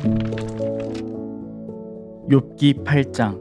욥기 8장.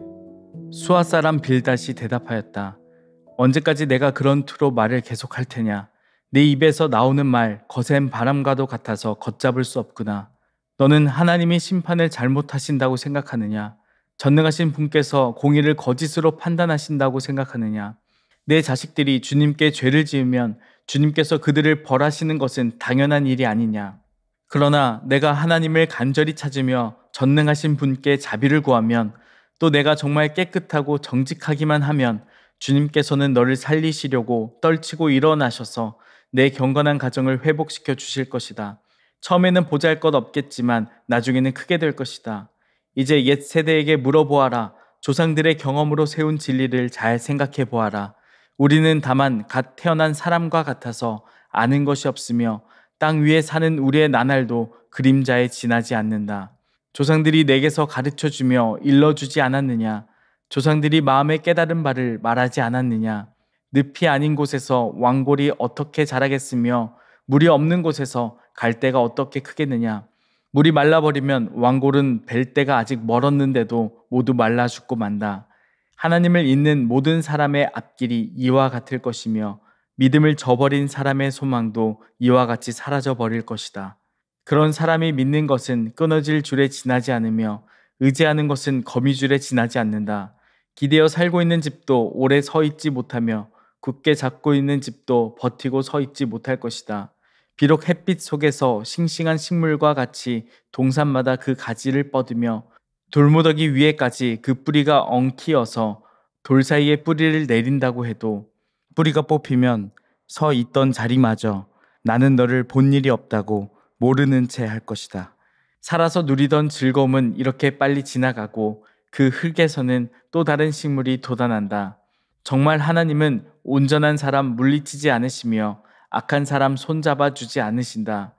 수아 사람 빌닷이 대답하였다. 언제까지 내가 그런 투로 말을 계속할 테냐? 네 입에서 나오는 말 거센 바람과도 같아서 걷잡을 수 없구나. 너는 하나님이 심판을 잘못하신다고 생각하느냐? 전능하신 분께서 공의를 거짓으로 판단하신다고 생각하느냐? 내 자식들이 주님께 죄를 지으면 주님께서 그들을 벌하시는 것은 당연한 일이 아니냐? 그러나 내가 하나님을 간절히 찾으며 전능하신 분께 자비를 구하면, 또 내가 정말 깨끗하고 정직하기만 하면 주님께서는 너를 살리시려고 떨치고 일어나셔서 내 경건한 가정을 회복시켜 주실 것이다. 처음에는 보잘것없겠지만 나중에는 크게 될 것이다. 이제 옛 세대에게 물어보아라. 조상들의 경험으로 세운 진리를 잘 생각해 보아라. 우리는 다만 갓 태어난 사람과 같아서 아는 것이 없으며 땅 위에 사는 우리의 나날도 그림자에 지나지 않는다. 조상들이 내게서 가르쳐주며 일러주지 않았느냐? 조상들이 마음에 깨달은 바를 말하지 않았느냐? 늪이 아닌 곳에서 왕골이 어떻게 자라겠으며 물이 없는 곳에서 갈대가 어떻게 크겠느냐? 물이 말라버리면 왕골은 뵐 때가 아직 멀었는데도 모두 말라 죽고 만다. 하나님을 잇는 모든 사람의 앞길이 이와 같을 것이며 믿음을 저버린 사람의 소망도 이와 같이 사라져 버릴 것이다. 그런 사람이 믿는 것은 끊어질 줄에 지나지 않으며 의지하는 것은 거미줄에 지나지 않는다. 기대어 살고 있는 집도 오래 서 있지 못하며 굳게 잡고 있는 집도 버티고 서 있지 못할 것이다. 비록 햇빛 속에서 싱싱한 식물과 같이 동산마다 그 가지를 뻗으며 돌무더기 위에까지 그 뿌리가 엉키어서 돌 사이에 뿌리를 내린다고 해도 뿌리가 뽑히면 서 있던 자리마저 나는 너를 본 일이 없다고 모르는 채 할 것이다. 살아서 누리던 즐거움은 이렇게 빨리 지나가고 그 흙에서는 또 다른 식물이 돋아난다. 정말 하나님은 온전한 사람 물리치지 않으시며 악한 사람 손잡아 주지 않으신다.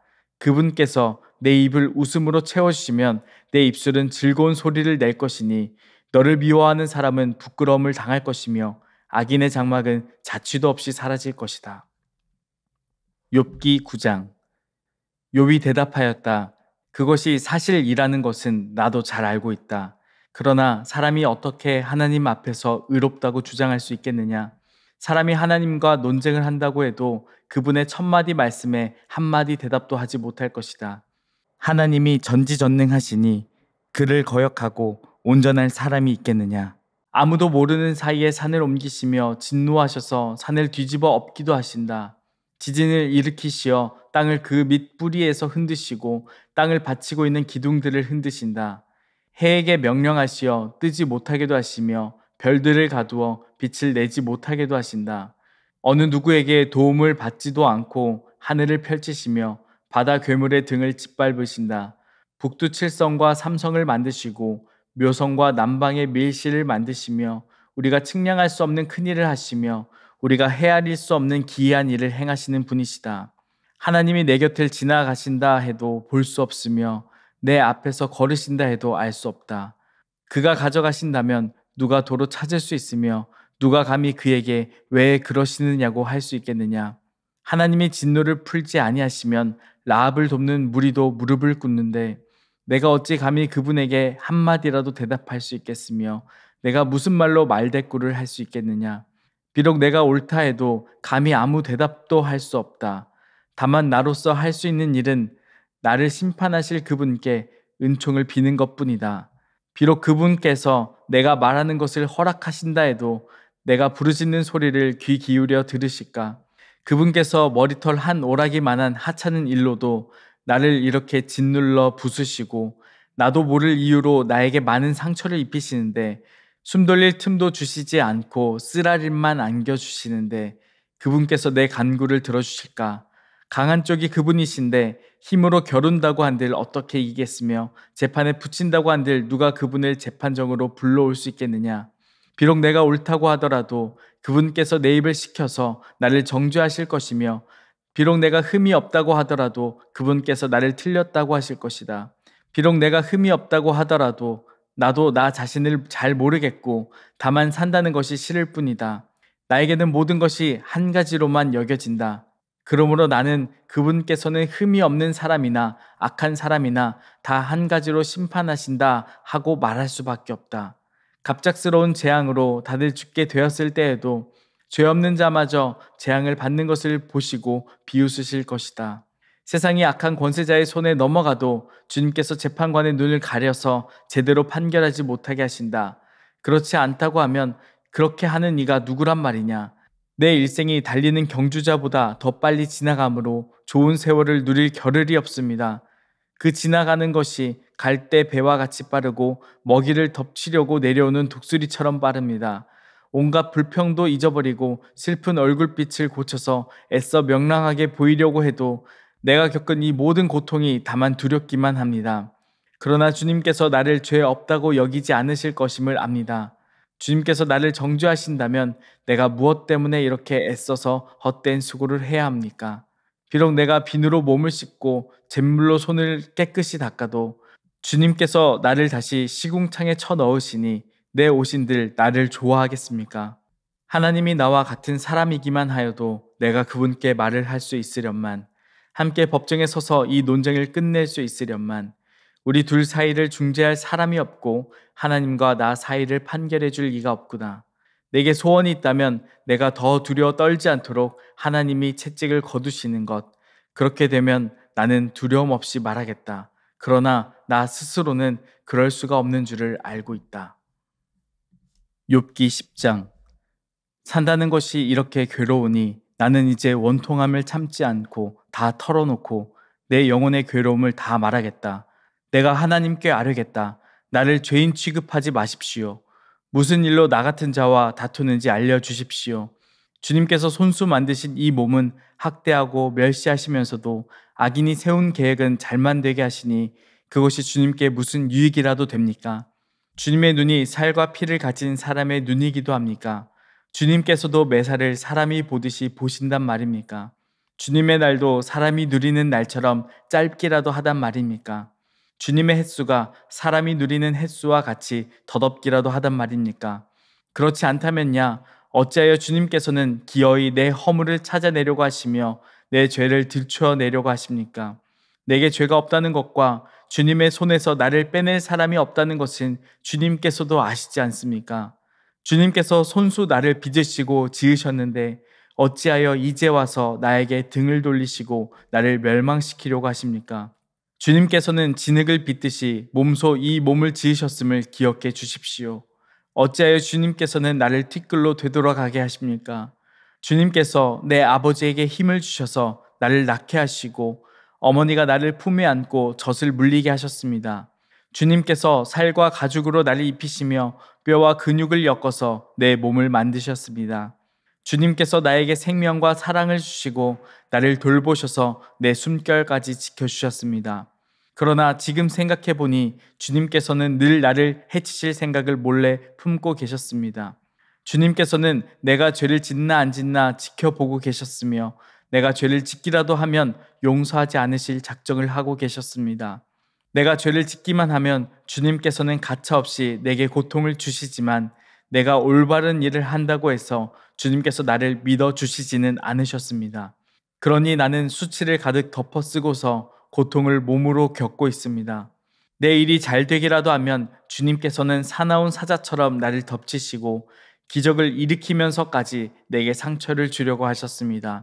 그분께서 내 입을 웃음으로 채워주시면 내 입술은 즐거운 소리를 낼 것이니 너를 미워하는 사람은 부끄러움을 당할 것이며 악인의 장막은 자취도 없이 사라질 것이다. 욥기 9장. 욥이 대답하였다. 그것이 사실이라는 것은 나도 잘 알고 있다. 그러나 사람이 어떻게 하나님 앞에서 의롭다고 주장할 수 있겠느냐? 사람이 하나님과 논쟁을 한다고 해도 그분의 천마디 말씀에 한마디 대답도 하지 못할 것이다. 하나님이 전지전능하시니 그를 거역하고 온전할 사람이 있겠느냐? 아무도 모르는 사이에 산을 옮기시며 진노하셔서 산을 뒤집어 엎기도 하신다. 지진을 일으키시어 땅을 그 밑 뿌리에서 흔드시고 땅을 받치고 있는 기둥들을 흔드신다. 해에게 명령하시어 뜨지 못하게도 하시며 별들을 가두어 빛을 내지 못하게도 하신다. 어느 누구에게 도움을 받지도 않고 하늘을 펼치시며 바다 괴물의 등을 짓밟으신다. 북두칠성과 삼성을 만드시고 묘성과 남방의 밀실을 만드시며 우리가 측량할 수 없는 큰 일을 하시며 우리가 헤아릴 수 없는 기이한 일을 행하시는 분이시다. 하나님이 내 곁을 지나가신다 해도 볼 수 없으며 내 앞에서 걸으신다 해도 알 수 없다. 그가 가져가신다면 누가 도로 찾을 수 있으며 누가 감히 그에게 왜 그러시느냐고 할 수 있겠느냐? 하나님이 진노를 풀지 아니하시면 라합을 돕는 무리도 무릎을 꿇는데 내가 어찌 감히 그분에게 한마디라도 대답할 수 있겠으며 내가 무슨 말로 말대꾸를 할 수 있겠느냐? 비록 내가 옳다 해도 감히 아무 대답도 할 수 없다. 다만 나로서 할 수 있는 일은 나를 심판하실 그분께 은총을 비는 것뿐이다. 비록 그분께서 내가 말하는 것을 허락하신다 해도 내가 부르짖는 소리를 귀 기울여 들으실까? 그분께서 머리털 한 오라기만한 하찮은 일로도 나를 이렇게 짓눌러 부수시고 나도 모를 이유로 나에게 많은 상처를 입히시는데 숨 돌릴 틈도 주시지 않고 쓰라림만 안겨주시는데 그분께서 내 간구를 들어주실까? 강한 쪽이 그분이신데 힘으로 겨룬다고 한들 어떻게 이기겠으며 재판에 붙인다고 한들 누가 그분을 재판정으로 불러올 수 있겠느냐? 비록 내가 옳다고 하더라도 그분께서 내 입을 식혀서 나를 정죄하실 것이며 비록 내가 흠이 없다고 하더라도 그분께서 나를 틀렸다고 하실 것이다. 비록 내가 흠이 없다고 하더라도 나도 나 자신을 잘 모르겠고 다만 산다는 것이 싫을 뿐이다. 나에게는 모든 것이 한 가지로만 여겨진다. 그러므로 나는 그분께서는 흠이 없는 사람이나 악한 사람이나 다 한 가지로 심판하신다 하고 말할 수밖에 없다. 갑작스러운 재앙으로 다들 죽게 되었을 때에도 죄 없는 자마저 재앙을 받는 것을 보시고 비웃으실 것이다. 세상이 악한 권세자의 손에 넘어가도 주님께서 재판관의 눈을 가려서 제대로 판결하지 못하게 하신다. 그렇지 않다고 하면 그렇게 하는 이가 누구란 말이냐? 내 일생이 달리는 경주자보다 더 빨리 지나가므로 좋은 세월을 누릴 겨를이 없습니다. 그 지나가는 것이 갈대 배와 같이 빠르고 먹이를 덮치려고 내려오는 독수리처럼 빠릅니다. 온갖 불평도 잊어버리고 슬픈 얼굴빛을 고쳐서 애써 명랑하게 보이려고 해도 내가 겪은 이 모든 고통이 다만 두렵기만 합니다. 그러나 주님께서 나를 죄 없다고 여기지 않으실 것임을 압니다. 주님께서 나를 정죄하신다면 내가 무엇 때문에 이렇게 애써서 헛된 수고를 해야 합니까? 비록 내가 비누로 몸을 씻고 잿물로 손을 깨끗이 닦아도 주님께서 나를 다시 시궁창에 쳐 넣으시니 내 오신들 나를 좋아하겠습니까? 하나님이 나와 같은 사람이기만 하여도 내가 그분께 말을 할 수 있으련만, 함께 법정에 서서 이 논쟁을 끝낼 수 있으련만, 우리 둘 사이를 중재할 사람이 없고 하나님과 나 사이를 판결해 줄 이가 없구나. 내게 소원이 있다면 내가 더 두려워 떨지 않도록 하나님이 채찍을 거두시는 것. 그렇게 되면 나는 두려움 없이 말하겠다. 그러나 나 스스로는 그럴 수가 없는 줄을 알고 있다. 욥기 10장. 산다는 것이 이렇게 괴로우니 나는 이제 원통함을 참지 않고 다 털어놓고 내 영혼의 괴로움을 다 말하겠다. 내가 하나님께 아뢰겠다. 나를 죄인 취급하지 마십시오. 무슨 일로 나 같은 자와 다투는지 알려주십시오. 주님께서 손수 만드신 이 몸은 학대하고 멸시하시면서도 악인이 세운 계획은 잘만 되게 하시니 그것이 주님께 무슨 유익이라도 됩니까? 주님의 눈이 살과 피를 가진 사람의 눈이기도 합니까? 주님께서도 매사를 사람이 보듯이 보신단 말입니까? 주님의 날도 사람이 누리는 날처럼 짧기라도 하단 말입니까? 주님의 햇수가 사람이 누리는 햇수와 같이 더덥기라도 하단 말입니까? 그렇지 않다면야 어찌하여 주님께서는 기어이 내 허물을 찾아내려고 하시며 내 죄를 들추어내려고 하십니까? 내게 죄가 없다는 것과 주님의 손에서 나를 빼낼 사람이 없다는 것은 주님께서도 아시지 않습니까? 주님께서 손수 나를 빚으시고 지으셨는데 어찌하여 이제 와서 나에게 등을 돌리시고 나를 멸망시키려고 하십니까? 주님께서는 진흙을 빚듯이 몸소 이 몸을 지으셨음을 기억해 주십시오. 어찌하여 주님께서는 나를 티끌로 되돌아가게 하십니까? 주님께서 내 아버지에게 힘을 주셔서 나를 낳게 하시고 어머니가 나를 품에 안고 젖을 물리게 하셨습니다. 주님께서 살과 가죽으로 나를 입히시며 뼈와 근육을 엮어서 내 몸을 만드셨습니다. 주님께서 나에게 생명과 사랑을 주시고 나를 돌보셔서 내 숨결까지 지켜주셨습니다. 그러나 지금 생각해 보니 주님께서는 늘 나를 해치실 생각을 몰래 품고 계셨습니다. 주님께서는 내가 죄를 짓나 안 짓나 지켜보고 계셨으며 내가 죄를 짓기라도 하면 용서하지 않으실 작정을 하고 계셨습니다. 내가 죄를 짓기만 하면 주님께서는 가차없이 내게 고통을 주시지만 내가 올바른 일을 한다고 해서 주님께서 나를 믿어주시지는 않으셨습니다. 그러니 나는 수치를 가득 덮어쓰고서 고통을 몸으로 겪고 있습니다. 내 일이 잘 되기라도 하면 주님께서는 사나운 사자처럼 나를 덮치시고 기적을 일으키면서까지 내게 상처를 주려고 하셨습니다.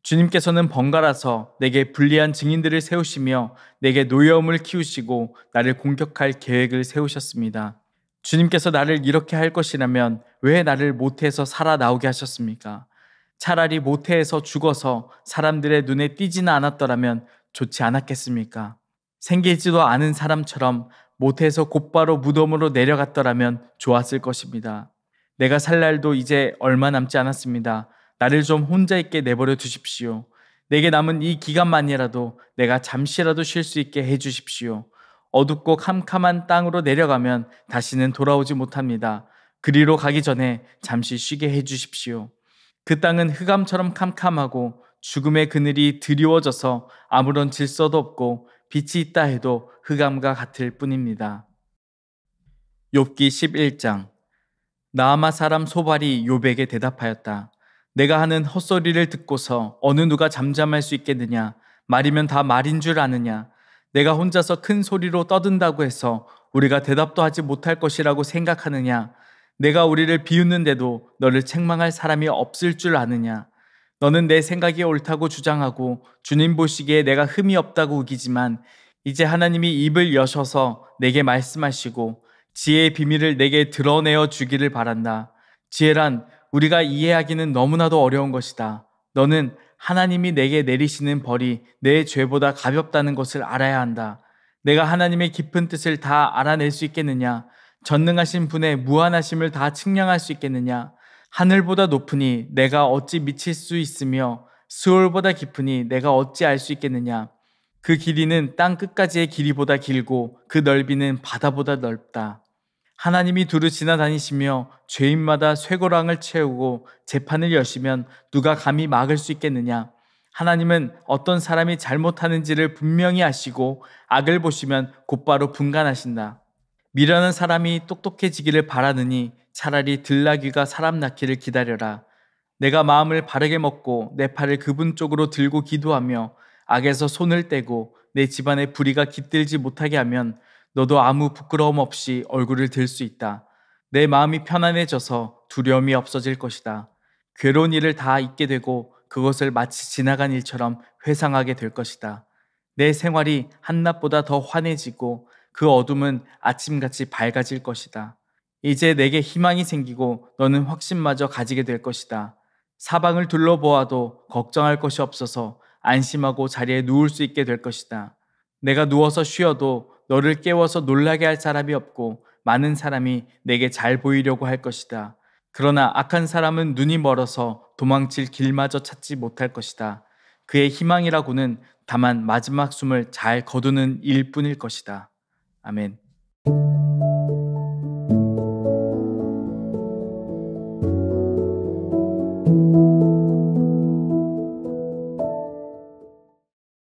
주님께서는 번갈아서 내게 불리한 증인들을 세우시며 내게 노여움을 키우시고 나를 공격할 계획을 세우셨습니다. 주님께서 나를 이렇게 할 것이라면 왜 나를 모태에서 살아나오게 하셨습니까? 차라리 모태에서 죽어서 사람들의 눈에 띄지는 않았더라면 좋지 않았겠습니까? 생기지도 않은 사람처럼 모태에서 곧바로 무덤으로 내려갔더라면 좋았을 것입니다. 내가 살 날도 이제 얼마 남지 않았습니다. 나를 좀 혼자 있게 내버려 두십시오. 내게 남은 이 기간만이라도 내가 잠시라도 쉴 수 있게 해 주십시오. 어둡고 캄캄한 땅으로 내려가면 다시는 돌아오지 못합니다. 그리로 가기 전에 잠시 쉬게 해 주십시오. 그 땅은 흑암처럼 캄캄하고 죽음의 그늘이 드리워져서 아무런 질서도 없고 빛이 있다 해도 흑암과 같을 뿐입니다. 욥기 11장. 나아마 사람 소발이 욥에게 대답하였다. 내가 하는 헛소리를 듣고서 어느 누가 잠잠할 수 있겠느냐? 말이면 다 말인 줄 아느냐? 내가 혼자서 큰 소리로 떠든다고 해서 우리가 대답도 하지 못할 것이라고 생각하느냐? 내가 우리를 비웃는데도 너를 책망할 사람이 없을 줄 아느냐? 너는 내 생각이 옳다고 주장하고 주님 보시기에 내가 흠이 없다고 우기지만 이제 하나님이 입을 여셔서 내게 말씀하시고 지혜의 비밀을 내게 드러내어 주기를 바란다. 지혜란 우리가 이해하기는 너무나도 어려운 것이다. 너는 하나님이 내게 내리시는 벌이 내 죄보다 가볍다는 것을 알아야 한다. 내가 하나님의 깊은 뜻을 다 알아낼 수 있겠느냐? 전능하신 분의 무한하심을 다 측량할 수 있겠느냐? 하늘보다 높으니 내가 어찌 미칠 수 있으며 스올보다 깊으니 내가 어찌 알 수 있겠느냐? 그 길이는 땅 끝까지의 길이보다 길고 그 넓이는 바다보다 넓다. 하나님이 두루 지나다니시며 죄인마다 쇠고랑을 채우고 재판을 여시면 누가 감히 막을 수 있겠느냐? 하나님은 어떤 사람이 잘못하는지를 분명히 아시고 악을 보시면 곧바로 분간하신다. 미련한 사람이 똑똑해지기를 바라느니 차라리 들나귀가 사람 낳기를 기다려라. 내가 마음을 바르게 먹고 내 팔을 그분 쪽으로 들고 기도하며 악에서 손을 떼고 내 집안의 불의가 깃들지 못하게 하면 너도 아무 부끄러움 없이 얼굴을 들 수 있다. 내 마음이 편안해져서 두려움이 없어질 것이다. 괴로운 일을 다 잊게 되고 그것을 마치 지나간 일처럼 회상하게 될 것이다. 내 생활이 한낮보다 더 환해지고 그 어둠은 아침같이 밝아질 것이다. 이제 내게 희망이 생기고 너는 확신마저 가지게 될 것이다. 사방을 둘러보아도 걱정할 것이 없어서 안심하고 자리에 누울 수 있게 될 것이다. 내가 누워서 쉬어도 너를 깨워서 놀라게 할 사람이 없고 많은 사람이 내게 잘 보이려고 할 것이다. 그러나 악한 사람은 눈이 멀어서 도망칠 길마저 찾지 못할 것이다. 그의 희망이라고는 다만 마지막 숨을 잘 거두는 일뿐일 것이다. 아멘.